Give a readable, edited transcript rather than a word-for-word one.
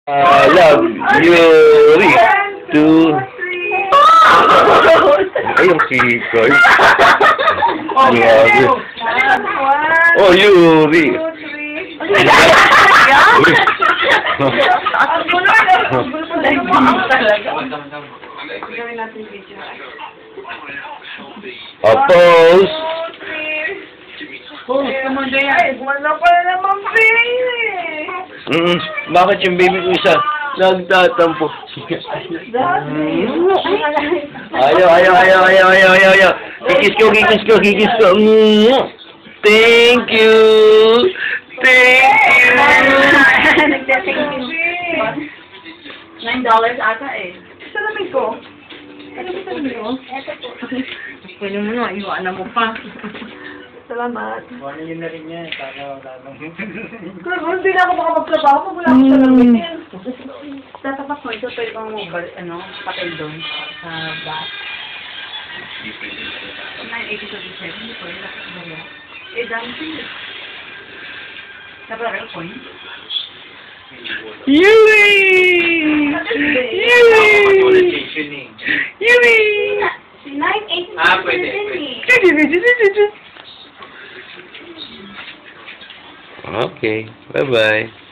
I love you, to... Ay, yung kikoy. Grabe. Oh, Yuri. Ang gulo talaga. Gawin natin video. Oppose. Oh, kumanda yan. Wala pala naman baby. Bakit yung baby ko isa nagtatampo? Ayaw. Kikis ko. Thank you. $9 ata eh. Salamin ko. Ano ba salamin mo? Pwede mo na, iwanan mo pa. Salamat. Ano yun na rin niya, para wala Kaya hindi na ako makapagtrabaho pag wala akong salamin. Tatapat mo ito, pwede kang patay doon sa back. 980 to 7, hindi po yun. Eh, dami siya. Dapat rin coin. Yuri! Yuri! 980 Ah, pwede. Okay, bye-bye.